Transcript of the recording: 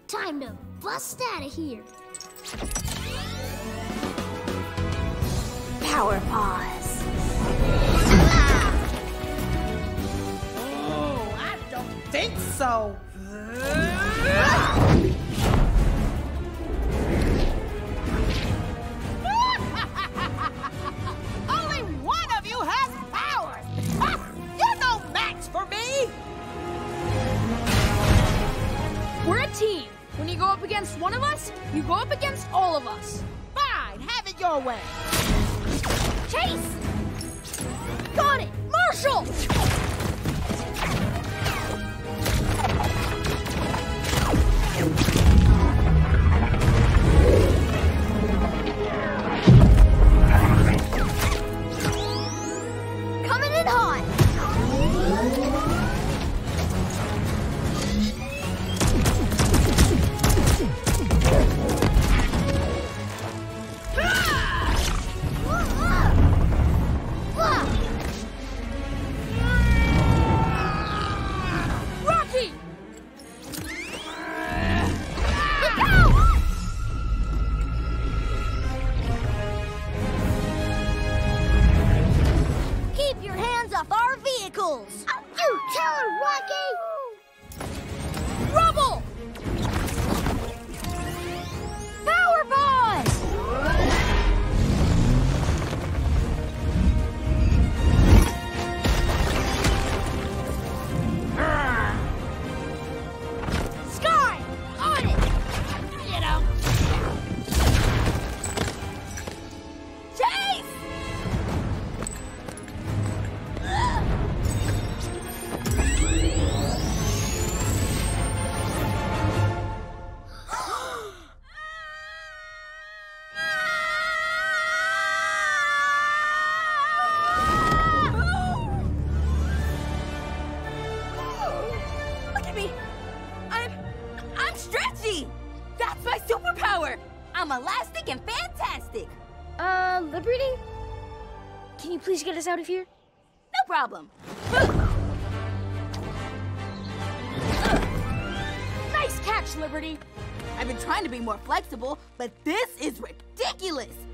Time to bust out of here. Power paws. Oh, I don't think so. Only one of you has powers. You're no match for me. We're a team. When you go up against one of us, you go up against all of us. Fine, have it your way. Chase! Got it! Marshall! Coming in hot. Rocky! Look out! Keep your hands off our vehicles! You tell her, Rocky! Rubble! Power paws! Sky! On it! You know. Chase! Look at me! I'm stretchy! That's my superpower! I'm elastic and fantastic! Liberty? Can you please get us out of here? No problem. Nice catch, Liberty! I've been trying to be more flexible, but this is ridiculous!